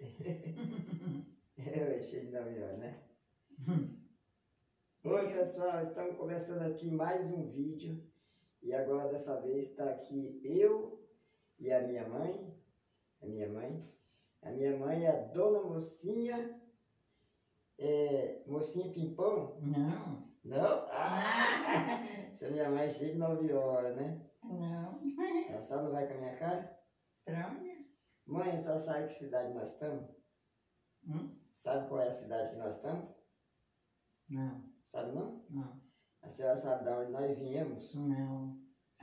É cheio da melhor, né? Oi, pessoal, estamos começando aqui mais um vídeo. E agora, dessa vez, está aqui eu e a minha mãe. A minha mãe é a Dona Mocinha. Mocinha Pimpão? Não. Não? Ah! Essa minha mãe é cheia de 9 horas, né? Não. Ela só não vai com a minha cara? Pra onde? Mãe, só sabe que cidade nós estamos? Sabe qual é a cidade que nós estamos? Não. Sabe não? Não. A senhora sabe de onde nós viemos? Não.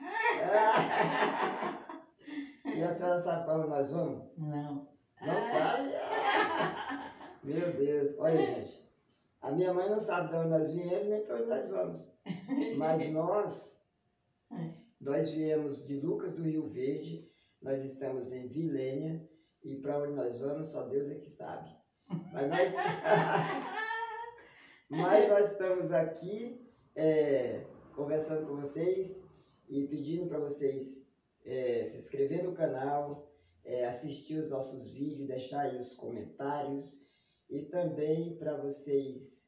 E a senhora sabe para onde nós vamos? Não. Não sabe? Meu Deus. Olha, gente. A minha mãe não sabe de onde nós viemos nem para onde nós vamos. Mas nós viemos de Lucas do Rio Verde. Nós estamos em Vilênia. E para onde nós vamos, só Deus é que sabe. Mas nós estamos aqui conversando com vocês e pedindo para vocês se inscrever no canal, assistir os nossos vídeos, deixar aí os comentários e também para vocês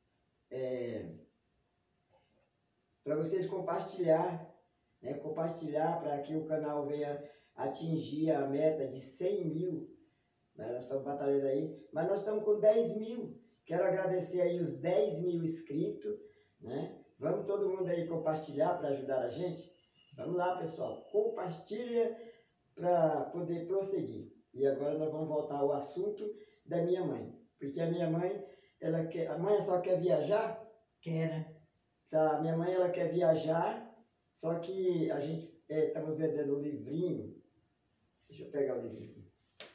compartilhar, né? Compartilhar para que o canal venha atingir a meta de 100 mil. Nós estamos batalhando aí, mas nós estamos com 10 mil. Quero agradecer aí os 10 mil inscritos, né? Vamos todo mundo aí compartilhar para ajudar a gente? Vamos lá, pessoal, compartilha para poder prosseguir. E agora nós vamos voltar ao assunto da minha mãe. Porque a minha mãe, a mãe só quer viajar? Quero. Tá, minha mãe, ela quer viajar, só que a gente estamos vendendo um livrinho. Deixa eu pegar o livrinho.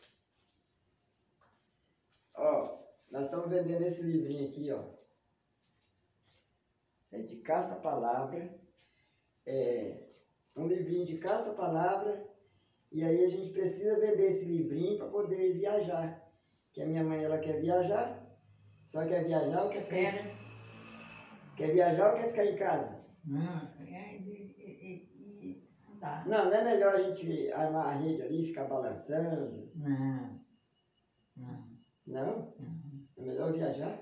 Ó, nós estamos vendendo esse livrinho aqui, ó. É de caça-palavra. Um livrinho de caça-palavra. E aí a gente precisa vender esse livrinho para poder viajar. Que a minha mãe, ela quer viajar. Só quer viajar ou quer ficar? Quer viajar ou quer ficar em casa? Não. Andar. Não é melhor a gente armar a rede ali e ficar balançando? Não. Não? É melhor viajar?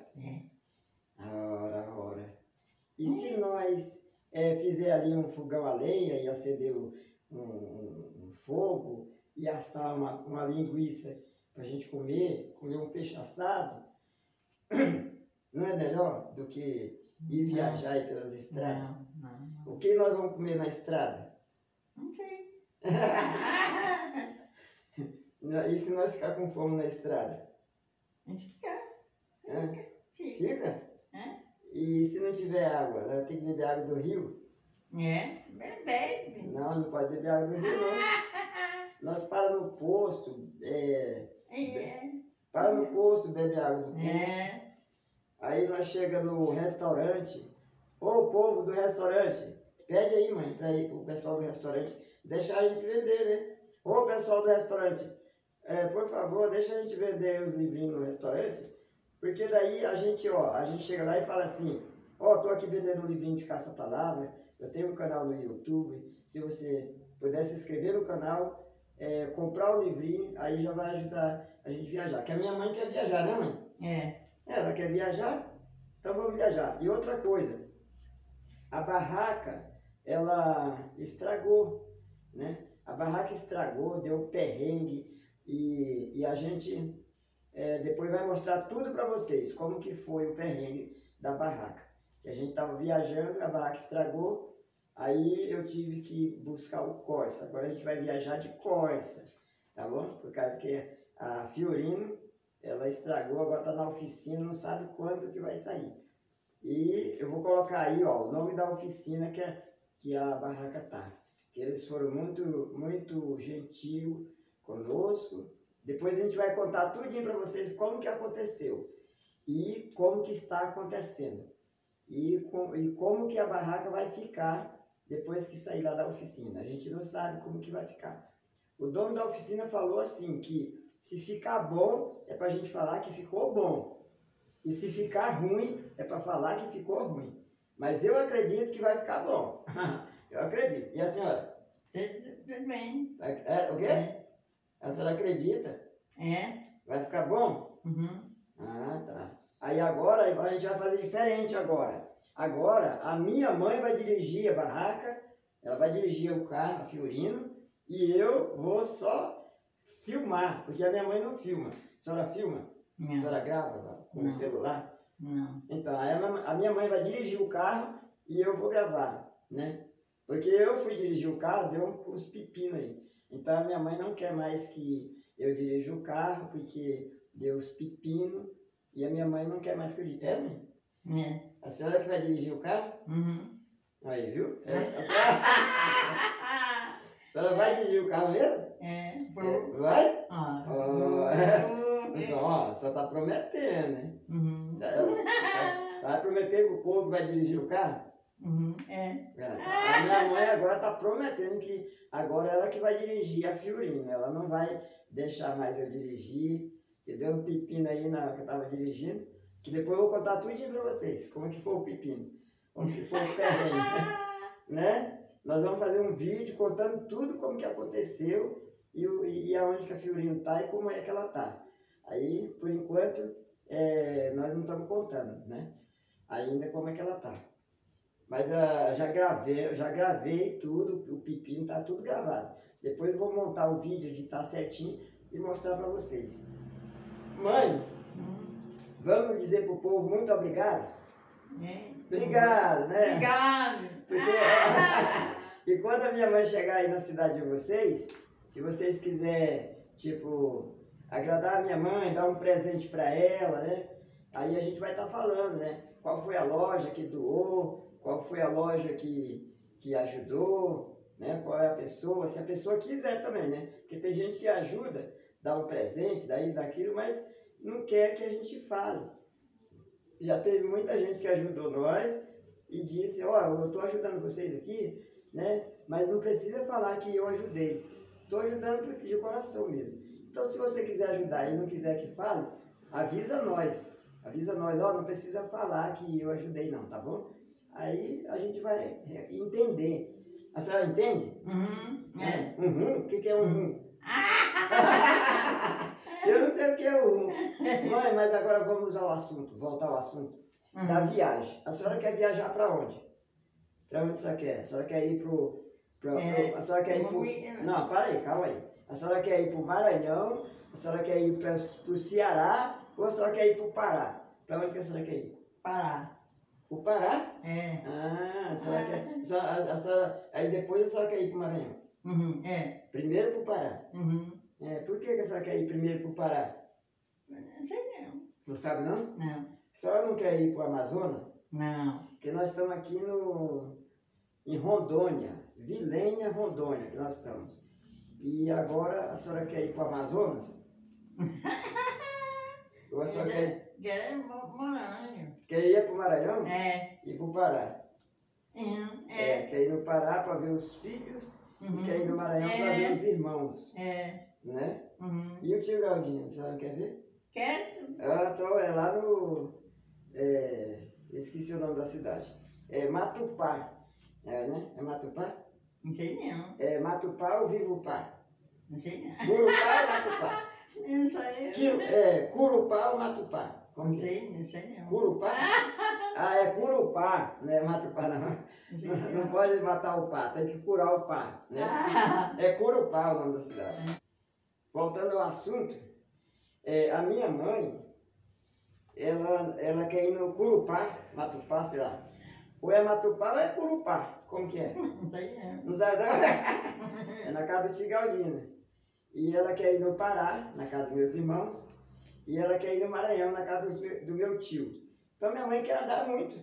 Ora. E se nós fizer ali um fogão a lenha e acender um fogo e assar uma linguiça para a gente comer um peixe assado, não é melhor do que ir viajar aí pelas estradas? Não. O que nós vamos comer na estrada? Não sei. E se nós ficar com fome na estrada? A gente fica. Fica? E se não tiver água? Nós temos que beber água do rio? Bebe. Não pode beber água do rio, não. Nós para no posto, para no posto, bebe água do posto. Aí nós chega no restaurante. Ô, povo do restaurante, pede aí, mãe, para ir pro pessoal do restaurante deixar a gente vender, né? Ô, pessoal do restaurante, por favor, deixa a gente vender os livrinhos no restaurante, porque daí a gente chega lá e fala assim, tô aqui vendendo um livrinho de caça-palavra, eu tenho um canal no YouTube, se você puder se inscrever no canal, comprar o livrinho, aí já vai ajudar a gente viajar. Que a minha mãe quer viajar, né, mãe? Ela quer viajar? Então vamos viajar. E outra coisa, a barraca, ela estragou, né? A barraca estragou, deu perrengue e a gente depois vai mostrar tudo para vocês, como que foi o perrengue da barraca. Que a gente estava viajando, a barraca estragou, aí eu tive que buscar o Corsa. Agora a gente vai viajar de Corsa, tá bom? Por causa que a Fiorino, ela estragou, agora está na oficina, não sabe quando que vai sair. E eu vou colocar aí, ó, o nome da oficina que a barraca tá. Que eles foram muito gentil conosco. Depois a gente vai contar tudinho para vocês como que aconteceu e como que está acontecendo. E como que a barraca vai ficar depois que sair lá da oficina. A gente não sabe como que vai ficar. O dono da oficina falou assim, que se ficar bom, é para a gente falar que ficou bom. E se ficar ruim, é para falar que ficou ruim. Mas eu acredito que vai ficar bom. Eu acredito. E a senhora? Tudo bem. O quê? A senhora acredita? Vai ficar bom? Uhum. Ah, tá. Aí agora a gente vai fazer diferente agora. Agora a minha mãe vai dirigir a barraca, ela vai dirigir o carro, a Fiorino, e eu vou só filmar, porque a minha mãe não filma. A senhora filma? A Não. senhora grava com o Não. celular? Não. Então, aí a minha mãe vai dirigir o carro e eu vou gravar, né? Porque eu fui dirigir o carro, deu uns pepinos aí. Então a minha mãe não quer mais que eu dirija o carro, porque deu uns pepinos, e a minha mãe não quer mais que eu dirija. É, mãe? É. A senhora que vai dirigir o carro? Uhum. Aí, viu? A senhora vai dirigir o carro mesmo? É. Vai? Ah. Então, ó, só tá prometendo, né? Uhum. Você vai prometer pro povo que vai dirigir o carro? Uhum. É. A minha mãe agora tá prometendo que agora ela que vai dirigir a Fiorino. Ela não vai deixar mais eu dirigir. Que deu um pepino aí na que eu tava dirigindo. Que depois eu vou contar tudinho pra vocês. Como que foi o pepino. Como que foi o terreno. Né? Nós vamos fazer um vídeo contando tudo como que aconteceu e aonde que a Fiorino tá e como é que ela tá. Aí, por enquanto, nós não estamos contando, né? Ainda como é que ela tá. Mas já gravei tudo, o pepino tá tudo gravado. Depois eu vou montar o vídeo, editar certinho e mostrar para vocês. Mãe, vamos dizer pro povo muito obrigado? É. Obrigado, né? Obrigado. Porque, e quando a minha mãe chegar aí na cidade de vocês, se vocês quiserem, tipo, agradar a minha mãe, dar um presente para ela, né? Aí a gente vai estar falando, né? Qual foi a loja que doou, qual foi a loja que ajudou, né? Qual é a pessoa, se a pessoa quiser também, né? Porque tem gente que ajuda, dá um presente, daí, daquilo, mas não quer que a gente fale. Já teve muita gente que ajudou nós e disse, ó, eu estou ajudando vocês aqui, né? Mas não precisa falar que eu ajudei. Estou ajudando de coração mesmo. Então, se você quiser ajudar e não quiser que fale, avisa nós. Avisa nós, ó, não precisa falar que eu ajudei não, tá bom? Aí a gente vai entender. A senhora entende? Uhum. É. Uhum? O que é uhum? Eu não sei o que é uhum. Mãe, mas agora vamos ao assunto, voltar ao assunto da viagem. A senhora quer viajar para onde? Para onde a senhora quer? A senhora quer ir a senhora quer ir pro... Não, para aí, calma aí. A senhora quer ir para o Maranhão, a senhora quer ir para o Ceará ou a senhora quer ir para o Pará? Para onde que a senhora quer ir? Pará. O Pará? É. Ah, a senhora quer... A senhora, aí depois a senhora quer ir para o Maranhão? Uhum. É. Primeiro para o Pará? Uhum. Por que a senhora quer ir primeiro para o Pará? Não sei não. Não sabe não? Não. A senhora não quer ir para o Amazonas? Não. Porque nós estamos aqui em Rondônia, Vilênia, Rondônia, que nós estamos. E agora a senhora quer ir para o Amazonas? Ou a senhora Quer Maranhão. quer ir para o Maranhão? É. E para o Pará? Uhum. Quer ir no Pará para ver os filhos Uhum. e quer ir no Maranhão para ver os irmãos, É. né? Uhum. E o tio Galdinho, a senhora quer ver? Quero. É lá no... esqueci o nome da cidade. É Matupá. Né? É Matupá? Não sei não. É Matupá ou Vivupá? Não sei não. Curupá ou Matupá? Não sei. Curupá ou Matupá? Como Não que é? sei, não sei não. Curupá? Ah, é Curupá, não é Matupá não. Não sei Não pode matar o pá, tem que curar o pá, né? Ah. É Curupá o nome da cidade. Voltando ao assunto, a minha mãe, ela quer ir no Curupá, Matupá, sei lá. Ou é Matupá ou é Curupá, como que é? Não sei não. Não sabe não? É na casa do tio Galdino. E ela quer ir no Pará, na casa dos meus irmãos. E ela quer ir no Maranhão, na casa do meu tio. Então minha mãe quer andar muito.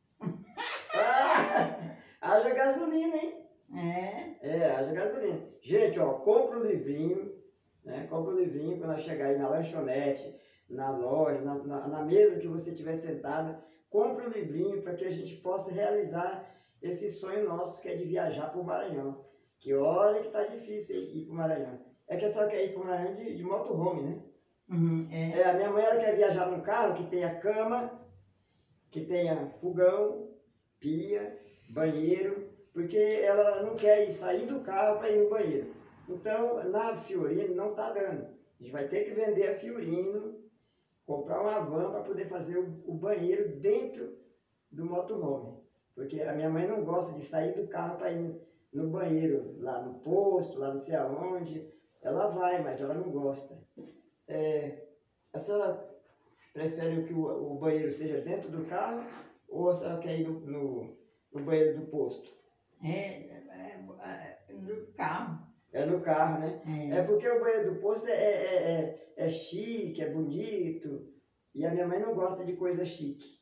Haja gasolina, hein? Haja gasolina. Gente, ó, compra o livrinho, né? Compra o livrinho quando chegar aí na lanchonete, na loja, na mesa que você estiver sentada. Compre o livrinho para que a gente possa realizar esse sonho nosso que é de viajar para o Maranhão. Que olha que tá difícil ir para o Maranhão. É que a senhora quer ir para o Maranhão de motorhome, né? Uhum. A minha mãe ela quer viajar num carro que tenha cama, que tenha fogão, pia, banheiro, porque ela não quer sair do carro para ir no banheiro. Então, na Fiorino não está dando. A gente vai ter que vender a Fiorino, comprar uma van para poder fazer o banheiro dentro do motorhome. Porque a minha mãe não gosta de sair do carro para ir no banheiro, lá no posto, lá não sei aonde. Ela vai, mas ela não gosta. A senhora prefere que o banheiro seja dentro do carro ou a senhora quer ir no banheiro do posto? No carro. É no carro, né? É porque o banheiro do posto é chique, é bonito. E a minha mãe não gosta de coisa chique.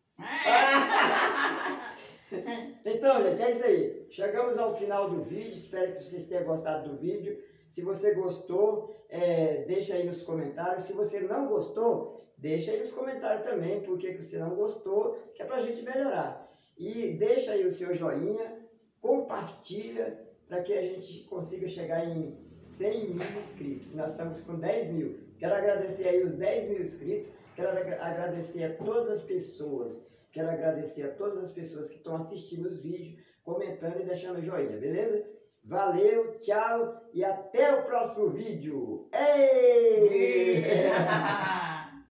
Então, gente, é isso aí. Chegamos ao final do vídeo. Espero que vocês tenham gostado do vídeo. Se você gostou, deixa aí nos comentários. Se você não gostou, deixa aí nos comentários também porque você não gostou, que é pra gente melhorar. E deixa aí o seu joinha, compartilha, para que a gente consiga chegar em 100 mil inscritos. Nós estamos com 10 mil. Quero agradecer aí os 10 mil inscritos. Quero agradecer a todas as pessoas. Quero agradecer a todas as pessoas que estão assistindo os vídeos, comentando e deixando joinha, beleza? Valeu, tchau e até o próximo vídeo. Ei!